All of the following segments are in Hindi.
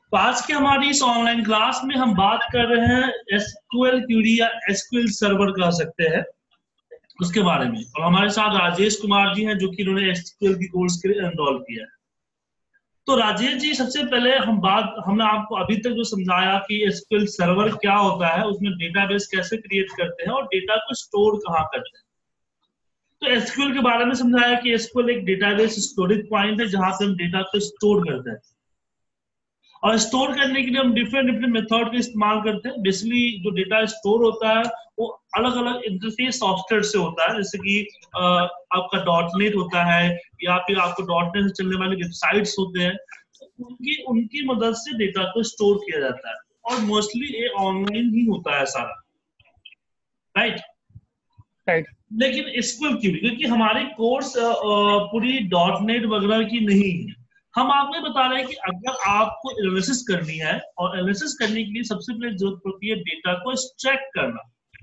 तो आज के हमारी इस ऑनलाइन क्लास में हम बात कर रहे हैं एसक्यूएल क्यूरी या एसक्यूएल सर्वर कह सकते हैं उसके बारे में। और हमारे साथ राजेश कुमार जी हैं जो कि इन्होंने एसक्यूएल की कोर्स के लिए एनरोल किया है। तो राजेश जी, सबसे पहले हमने आपको अभी तक जो समझाया कि एसक्यूएल सर्वर क्या होता है, उसमें डेटाबेस कैसे क्रिएट करते हैं और डेटा को स्टोर कहाँ करते हैं। तो एसक्यूएल के बारे में समझाया कि एसक्यूएल एक डेटाबेस स्टोरेज पॉइंट है जहां पे हम डेटा को स्टोर करते हैं। और स्टोर करने के लिए हम डिफरेंट मेथड का इस्तेमाल करते हैं। बेसिकली जो डेटा स्टोर होता है वो अलग अलग इंटरफेस सॉफ्टवेयर से होता है, जैसे कि आपका डॉटनेट होता है या फिर आपको डॉटनेट से चलने वाले वेबसाइट्स होते हैं। उनकी उनकी मदद से डेटा को स्टोर किया जाता है और मोस्टली ये ऑनलाइन ही होता है सारा, राइट। लेकिन एसक्यूएल क्यों, क्योंकि हमारी कोर्स पूरी डॉटनेट वगैरह की नहीं है। हम आपको बता रहे हैं कि अगर आपको एनालिसिस करनी है और एनालिसिस करने के लिए सबसे पहले जरूरत पड़ती है डेटा को एक्सट्रैक्ट करना,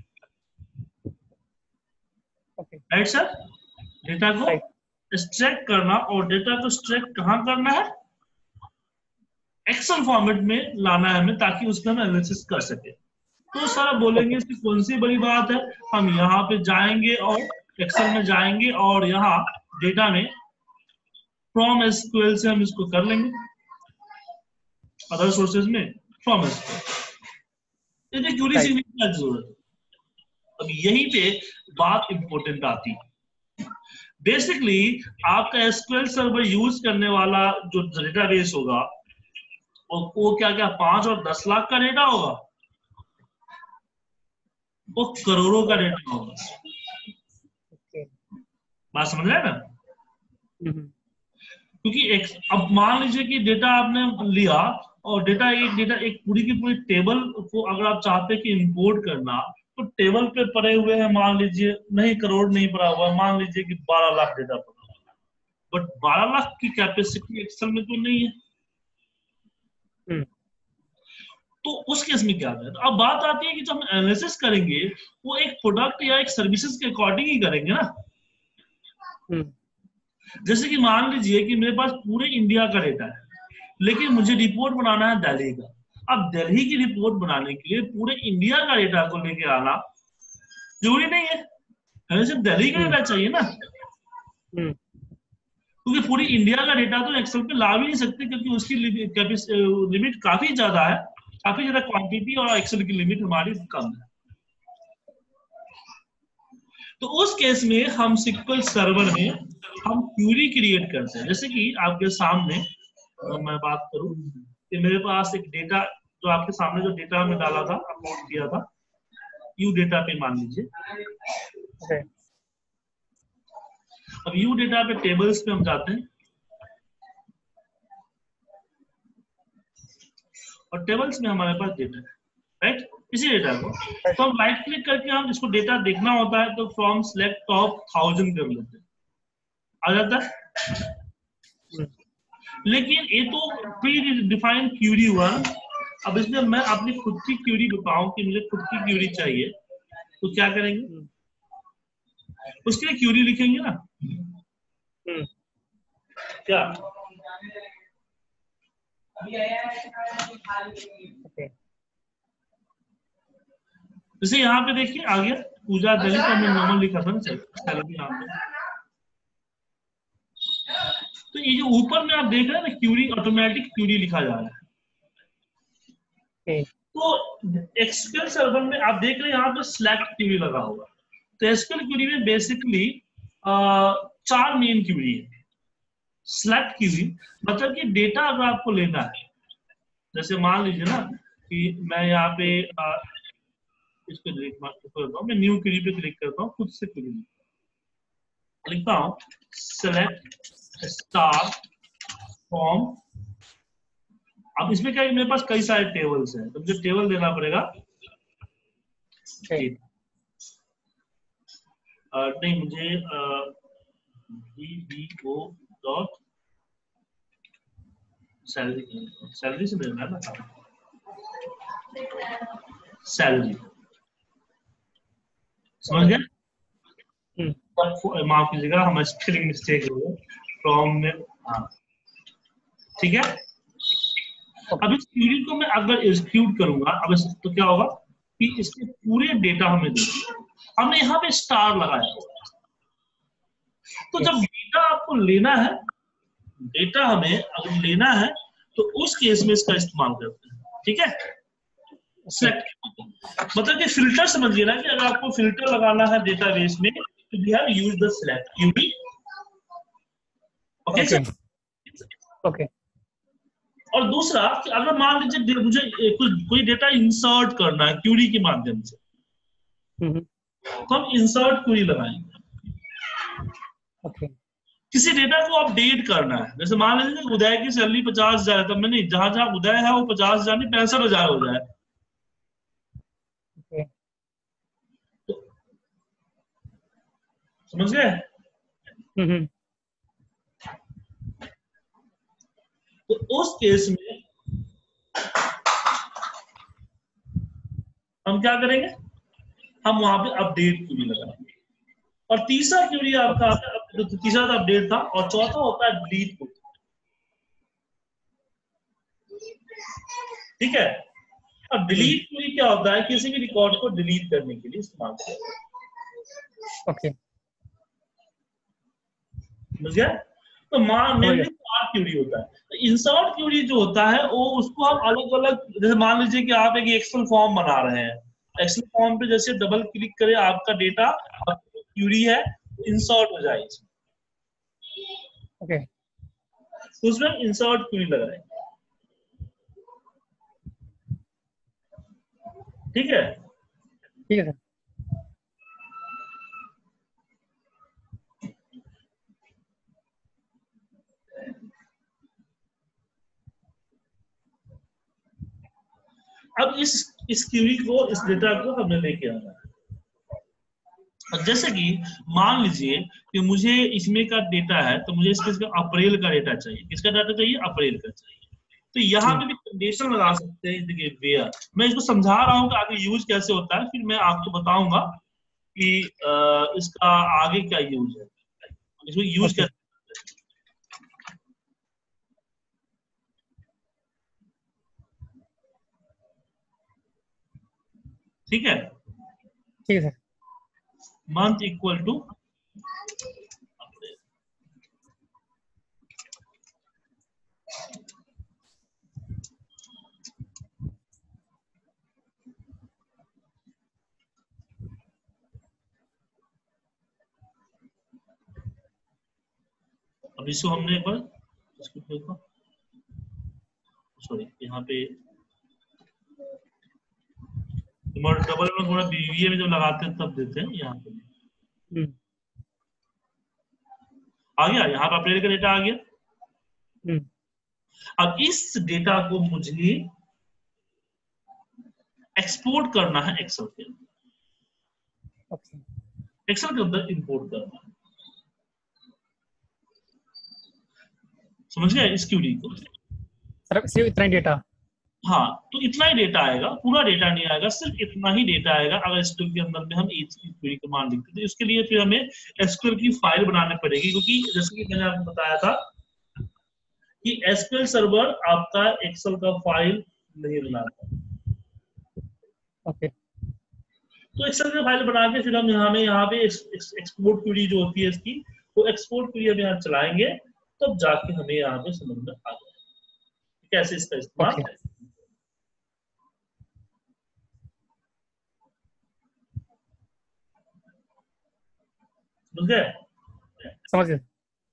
राइट सर। डेटा को एक्सट्रैक्ट करना, और डेटा को एक्सट्रैक्ट कहाँ करना है, एक्सेल फॉर्मेट में लाना है हमें, ताकि उसका हम एनालिसिस कर सके। तो सर बोलेंगे इसकी कौन सी बड़ी बात है, हम यहाँ पे जाएंगे और एक्सेल में जाएंगे और यहाँ डेटा में फ्रॉम एसक्यूएल से हम इसको कर लेंगे, अदर सोर्सेज में फ्रॉम एसक्यूएल। क्यूरी सीखने की क्या जरूरत है। अब यहीं पे बात इंपॉर्टेंट आती है। बेसिकली आपका एसक्यूएल सर्वर यूज करने वाला जो डेटाबेस होगा वो क्या क्या 5 और 10 लाख का डेटा होगा, वो करोड़ों का डेटा होगा। बात समझ रहे हैं ना। क्योंकि अब मान लीजिए कि डेटा आपने लिया और डेटा एक पूरी की पूरी टेबल को अगर आप चाहते हैं कि इंपोर्ट करना, तो टेबल पे पड़े हुए हैं, मान लीजिए नहीं करोड़ नहीं पड़ा हुआ, मान लीजिए कि 12 लाख डेटा पड़ा हुआ, बट 12 लाख की कैपेसिटी एक्सेल में तो नहीं है। तो उस केस में क्या करें। अब बात आती है कि जब हम एनालिसिस करेंगे वो एक प्रोडक्ट या एक सर्विसेज के अकॉर्डिंग ही करेंगे ना। जैसे कि मान लीजिए कि मेरे पास पूरे इंडिया का डेटा है, लेकिन मुझे रिपोर्ट बनाना है दिल्ली का। अब दिल्ली की रिपोर्ट बनाने के लिए पूरे इंडिया का डेटा को लेके आना जरूरी नहीं है, हमें सिर्फ दिल्ली का डेटा चाहिए ना। क्योंकि पूरी इंडिया का डेटा तो एक्सेल पे ला भी नहीं सकते, क्योंकि उसकी लिमिट काफी ज्यादा है, काफी ज्यादा क्वांटिटी, और एक्सेल की लिमिट हमारी कम है। तो उस केस में हम SQL सर्वर में हम क्यूरी क्रिएट करते हैं। जैसे कि आपके सामने मैं बात करूं कि मेरे पास एक डेटा, जो आपके सामने जो डेटा हमने डाला था, अपलोड किया था यू डेटा पे, मान लीजिए। अब यू डेटा पे टेबल्स पे हम जाते हैं और टेबल्स में हमारे पास डेटा है, राइट। इसी डेटा को तो हम राइट क्लिक करके हम इसको डेटा देखना होता है, तो फ्रॉम सिलेक्ट टॉप 1000 कर लेते हैं, आ जाता है। लेकिन ये तो प्री डिफाइंड क्यूरी हुआ। अब इसमें मैं अपनी खुद की क्यूरी बताऊं कि मुझे खुद की क्यूरी चाहिए, तो क्या करेंगे, उसके लिए क्यूरी लिखेंगे ना। क्या जैसे यहाँ पे देखिए आ गया पूजा दलित, हमने नॉर्मल लिखा था ना सैलरी यहाँ पे। तो ये जो ऊपर में आप देख रहे हैं ना क्यूरी, ऑटोमेटिक क्यूरी लिखा जा रहा है। तो एसक्यूएल सर्वर में आप देख रहे हैं यहाँ पे सिलेक्ट क्यूरी लगा होगा। तो एसक्यूएल क्यूरी में बेसिकली 4 मेन क्यूरी है। सिलेक्ट क्यूरी मतलब कि डेटा अगर आपको लेना है, जैसे मान लीजिए ना कि मैं यहाँ पे इस पे क्लिक करता हूँ, मैं न्यू क्यूरी पे क्लिक करता हूँ, खुद से क्यूरी लिखता हूँ, सेलेक्ट स्टार फॉर्म। अब इसमें क्या है, मेरे पास कई सारे टेबल्स हैं, तो मुझे टेबल देना पड़ेगा। नहीं, मुझे VBO डॉट सैलरी से देना है ना, सैलरी, समझ गया। माफ कीजिएगा, हमारा स्पेलिंग मिस्टेक हो गया फ्रॉम में। हाँ ठीक है। अब इस क्यूरी को मैं अगर एग्जीक्यूट करूंगा अब तो क्या होगा कि इसके पूरे डेटा हमें देंगे, हमने यहाँ पे स्टार लगाया। तो जब डेटा आपको लेना है, डेटा हमें अगर लेना है तो उस केस में इसका इस्तेमाल करते हैं, ठीक है। सिलेक्ट मतलब कि फिल्टर समझिए ना, कि अगर आपको फिल्टर लगाना है डेटाबेस में तो we have used the select query. Okay sir, okay. और दूसरा कि अगर मान लीजिए मुझे कोई डेटा इंसर्ट करना है क्यूरी के माध्यम से, तो हम इंसर्ट क्यूरी लगाएंगे। ओके। किसी डेटा को अपडेट करना है, जैसे मान लीजिए उदय की सैलरी 50,000 है, तब मैंने जहां जहां उदय है वो 50,000 नहीं 65,000 हो जाए। समझ गए? तो उस केस में हम क्या करेंगे, हम वहां पे अपडेट क्यूरी लगाएंगे। और तीसरा क्यूरी आपका तो तीसरा तो अपडेट था, और चौथा होता है डिलीट क्यूरी, ठीक है। अब डिलीट क्यूरी क्या होता है, किसी भी रिकॉर्ड को डिलीट करने के लिए इस्तेमाल किया। ओके, समझ गया? तो मेनली इंसर्ट क्यूरी होता है। तो इंसर्ट क्यूरी जो होता है वो उसको हम अलग अलग, जैसे मान लीजिए कि आप एक एक्सेल फॉर्म बना रहे हैं, एक्सेल फॉर्म पे जैसे डबल क्लिक करें आपका डेटा, आपकी क्यूरी है इंसर्ट हो जाएगी। ओके, तो उसमें इंसर्ट क्यूरी लगाएंगे, ठीक है। ठीक है सर। अब इस क्यूरी को, इस डेटा को हमें लेके आना है। जैसे कि मान लीजिए कि मुझे इसमें का डेटा है, तो मुझे इसका अप्रैल का डेटा चाहिए। किसका डाटा चाहिए? अप्रैल का चाहिए। तो यहाँ पे भी कंडीशन लगा सकते हैं, देखिए वेयर। मैं इसको समझा रहा हूँ कि आगे यूज कैसे होता है, फिर मैं आपको बताऊंगा कि इसका आगे क्या यूज है, इसमें यूज कैसे। ठीक है, ठीक है सर। मंथ इक्वल टू अब इसको हमने एक बार इसको देखो, सॉरी यहाँ पे डबल में थोड़ा बीवीए में जब लगाते हैं तब देते हैं। यहाँ पे आ गया, यहाँ पे अप्रैल का डेटा आ गया। अब इस डेटा को मुझे एक्सपोर्ट करना है एक्सेल के अंदर, एक्सेल के अंदर इंपोर्ट करना है। समझ गए इस क्यूरी को? सर सिर्फ इतना डेटा? हाँ, तो इतना ही डेटा आएगा, पूरा डेटा नहीं आएगा, सिर्फ इतना ही डेटा आएगा अगर एसक्यूएल के अंदर में हम ईच क्वेरी कमांड लिखते हैं। तो इसके लिए फिर हमें एसक्यूएल की फाइल बनानी पड़ेगी, क्योंकि जैसे कि मैंने आपको बताया था कि एसक्यूएल सर्वर आपका एक्सेल का फाइल नहीं बनाता। ओके, तो एक्सेल की फाइल बना के फिर हम यहाँ पे एक्सपोर्ट क्वेरी जो होती है इसकी, वो एक्सपोर्ट क्वेरी हम यहाँ चलाएंगे, तब जाके हमें यहाँ पे समझ में आ जाएगा कैसे इसका इस्तेमाल है। समझ गए।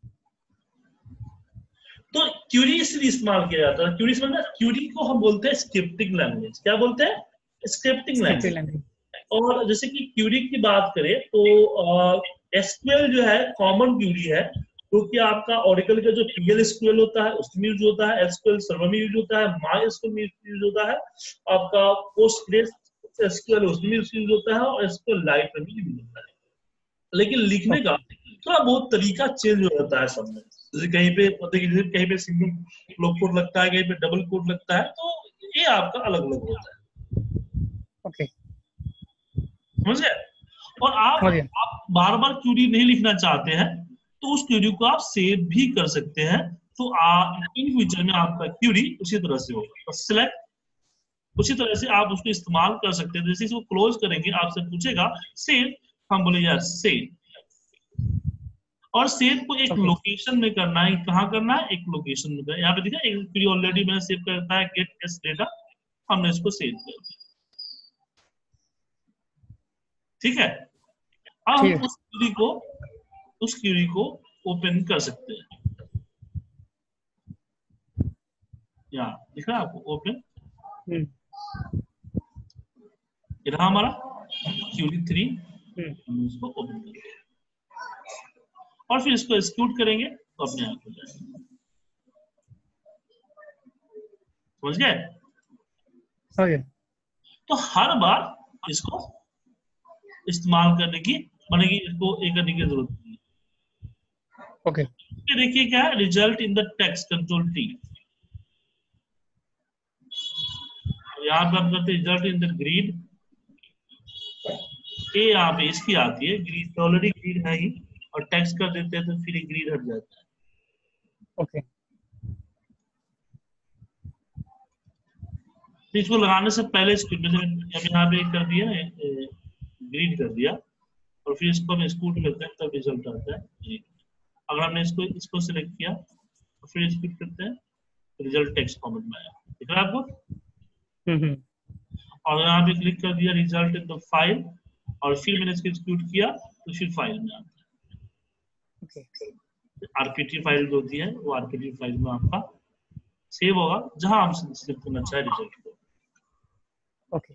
तो क्यूरी इसलिए इस्तेमाल किया जाता है, क्यूरी समझना, क्यूरी को हम बोलते हैं स्क्रिप्टिंग लैंग्वेज। क्या बोलते हैं? Scripting language. और जैसे कि क्यूरी की बात करें तो एसक्यूएल जो है कॉमन क्यूरी है, क्योंकि आपका ओरेकल का जो पीएल एसक्यूएल होता है उसमें यूज होता है, एसक्यूएल सर्वर में यूज होता है, माई एसक्यूएल में यूज होता है, आपका पोस्टग्रेस एसक्यूएल उसमें यूज होता है, और एसक्यूएल लाइट में भी यूज होता है। लेकिन लिखने का थोड़ा बहुत तरीका चेंज हो जाता है सब में। जैसे कहीं पे सिंगल ब्लॉक कोड लगता है, कहीं पे डबल कोड लगता है, तो ये आपका अलग अलग होता है। ओके, समझ गए? और आप बार बार क्यूरी नहीं लिखना चाहते हैं तो उस क्यूरी को आप सेव भी कर सकते हैं तो इन फ्यूचर में आपका क्यूरी उसी तरह से होगा। तो सिलेक्ट उसी तरह से आप उसको इस्तेमाल कर सकते हैं। जैसे इसको क्लोज करेंगे आपसे पूछेगा सेव, हम बोले यार सेव, और सेव को एक लोकेशन में करना है। कहाँ करना है? एक लोकेशन में। यहाँ पे देखा एक क्यूरी ऑलरेडी मैंने सेव कर रखा है, गेट एस डेटा, हमने इसको सेव कर दिया। ठीक है, अब हम उस क्यूरी को ओपन कर सकते हैं। यहाँ दिख रहा है आपको ओपन, ये रहा हमारा क्यूरी 3, हम इसको ओपन करेंगे और फिर इसको एक्सिक्यूट करेंगे तो अपने आप हो जाएगा। समझ गए? तो हर बार इसको इस्तेमाल करने की बनेगी, इसको एक करने की जरूरत नहीं है। ओके, देखिए क्या है, result in the text, control T. यहाँ पे हम करते रिजल्ट इन द ग्रीड, ये यहाँ पे इसकी आती है ग्रीड, ऑलरेडी ग्रीड है ही, और टेक्स्ट कर देते हैं तो फिर ग्रीड हट जाता है। ओके, तो इसको लगाने से पहले यहाँ पे कर दिया ग्रीड कर दिया, और फिर इसको हम एक्सक्यूट करते हैं तब रिजल्ट आता है। अगर हमने इसको सिलेक्ट किया तो फिर एक्सक्यूट करते हैं, रिजल्ट टेक्स्ट फॉर्मेट में आया। दिख रहा है आपको? और यहाँ पे क्लिक कर दिया रिजल्ट इन द फाइल, और फिर मैंने इसको एक्सक्यूट किया तो फिर फाइल में आता है। आरपीटी फाइल जो होती है वो आरपीटी फाइल में आपका सेव होगा, जहां हम सिलेक्ट करना चाहे रिजल्ट को। ओके,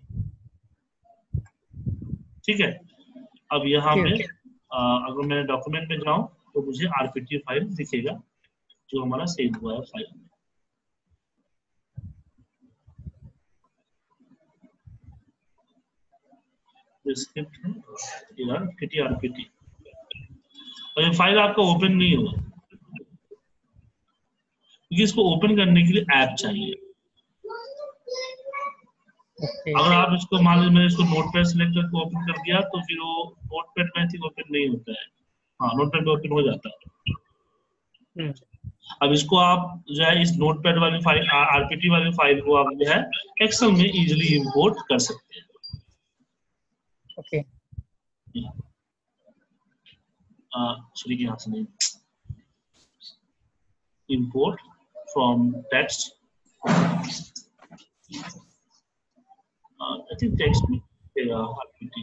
ठीक है। अब यहाँ पे अगर मैं डॉक्यूमेंट में जाऊं तो मुझे आरपीटी फाइल दिखेगा जो हमारा सेव हुआ है फाइल में। स्क्रिप्ट है आरपीटी, और ये फाइल आपका ओपन नहीं होगा क्योंकि इसको ओपन करने के लिए ऐप चाहिए। अगर आप इसको मान लीजिए मैंने इसको नोटपैड सिलेक्ट करके ओपन कर दिया तो फिर वो नोटपैड में थी ओपन नहीं होता है। हाँ, नोटपैड में ओपन हो जाता है। अब इसको आप जो है इस नोटपैड वाली फाइल, आरपीटी वाली फाइल को आप जो है एक्सेल में इजीली इंपोर्ट कर सकते हैं। ओके, सॉरी यहाँ से नहीं, import from text, I think text में आरपीटी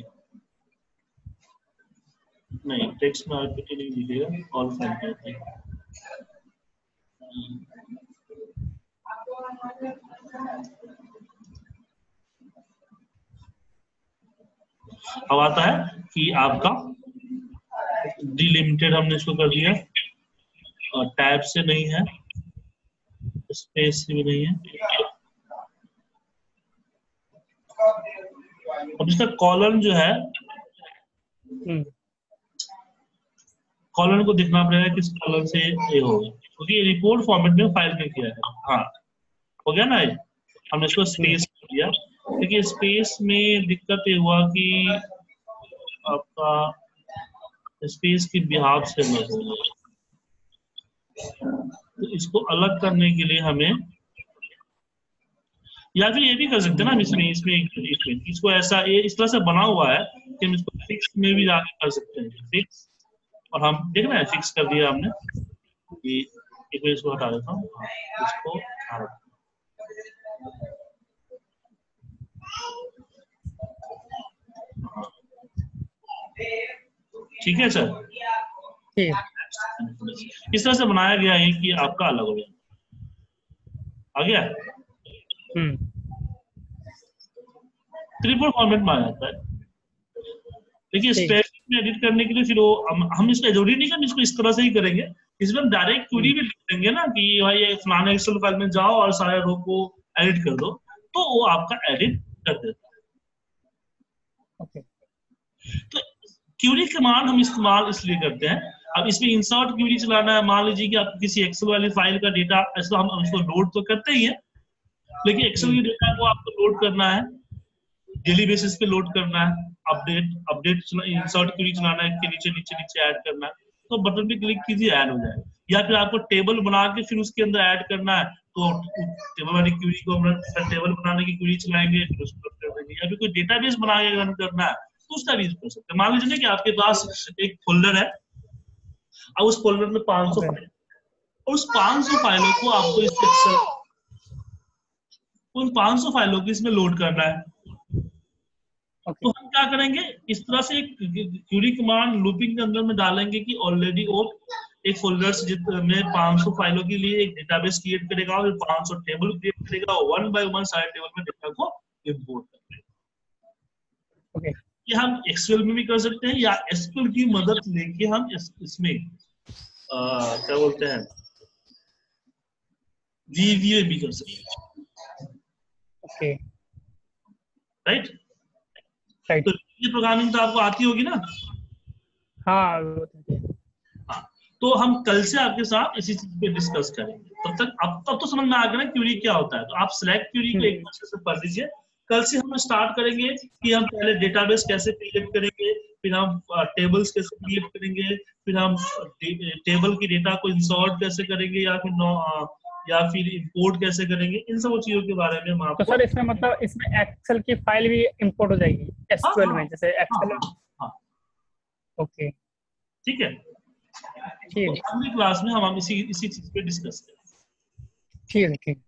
नहीं, टेक्स्ट में आरपीटी नहीं दिखेगा, ऑल फाइल कहते हैं। अब आता है कि आपका डिलिमिटेड, हमने इसको कर दिया, और टैब से नहीं है, स्पेस से भी नहीं है। अब इसका कॉलम जो है, कॉलम को दिखना पड़ेगा किस कॉलम से ये होगा, क्योंकि रिपोर्ट फॉर्मेट में फाइल में किया है। हाँ, हो गया ना ये, हमने इसको स्पेस दिया। देखिए स्पेस में दिक्कत ये हुआ कि आपका स्पेस की बिहाव से अलग हो गया, तो इसको अलग करने के लिए हमें, या फिर ये भी कर सकते हैं ना, इसमें इसको ऐसा ये इस तरह से बना हुआ है कि हम इसको फिक्स में भी जाके कर सकते हैं। फिक्स, और हम देख रहे हैं फिक्स कर दिया हमने, कि एक बार इसको हटा देता हूँ, इसको ठीक है सर। इस तरह से बनाया गया है कि आपका अलग हो गया। आ गया? रिपोर्ट फॉर्मेट में आ जाता है। देखिए स्प्रेडशीट में एडिट करने के लिए फिर वो हम इसको जरूरी नहीं कि इसको इस तरह से ही करेंगे, इसमें हम डायरेक्ट क्वेरी भी लिख देंगे ना कि भाई ये फलाना एक्सेल फाइल में जाओ और सारे रो को एडिट कर दो, तो वो आपका एडिट कर देता है। ओके, तो क्यूरी कमांड हम इस्तेमाल इसलिए करते हैं। अब इसमें इंसर्ट क्यूरी चलाना है, मान लीजिए कि आप किसी एक्सेल वाली फाइल का डेटा, ऐसा हम उसको लोड तो करते ही है, लेकिन एक्सेल के डेटा को आपको लोड करना है, डेली बेसिस पे लोड करना है, अपडेट इंसर्ट क्वेरी चलाना है, कि नीचे नीचे नीचे ऐड करना है, तो बटन पे क्लिक कीजिए ऐड हो जाएगा। या फिर आपको टेबल बना के फिर उसके अंदर ऐड करना है, तो टेबल वाली क्यूरी को हम टेबल बनाने की क्यूरी चलाएंगे, फिर उसको कर देंगे। या फिर कोई डेटाबेस बना के रन करना है तो उसका भी यूज कर सकते हैं। मान लीजिए कि आपके पास एक फोल्डर है, अब उस फोल्डर में 500 Okay. फाइल, और उस 500 फाइलों को आपको इस एक्सेल, उन 500 फाइलों को इसमें लोड करना है। Okay. तो हम क्या करेंगे, इस तरह से एक क्यूरी कमांड लूपिंग के अंदर में डालेंगे कि ऑलरेडी वो एक फोल्डर में 500 फाइलों के लिए एक डेटाबेस क्रिएट करेगा और 500 टेबल क्रिएट करेगा और वन बाय वन सारे टेबल में डेटा को इंपोर्ट करेगा। Okay. ये हम एक्सक्यूएल में भी कर सकते हैं, या एसक्यूएल की मदद लेके हम इसमें क्या बोलते हैं, वीवीए भी कर सकते हैं। Okay. राइट? Right. तो ये प्रोग्रामिंग तो आपको आती होगी ना? हाँ, हाँ, तो हम कल से आपके साथ इसी चीज पे डिस्कस करेंगे। तब तक अब तो समझ में आ गया ना क्यूरी क्या होता है। तो आप सिलेक्ट क्यूरी को एक बार से पढ़ लीजिए। कल से हम स्टार्ट करेंगे कि हम पहले डेटाबेस कैसे क्रिएट करेंगे, फिर हम टेबल्स कैसे क्रिएट करेंगे, फिर हम टेबल की डेटा को इंसर्ट कैसे करेंगे, या फिर इंपोर्ट कैसे करेंगे। इन सब चीजों के बारे में हम तो आपको, सर इसमें मतलब इसमें एक्सेल की फाइल भी इंपोर्ट हो जाएगी हाँ एसक्यूएल हाँ में, जैसे एक्सेल। हाँ हाँ, ओके, ठीक है। तो ठीक अगली क्लास में हम इसी चीज पे डिस्कस करेंगे। ठीक है, ठीक।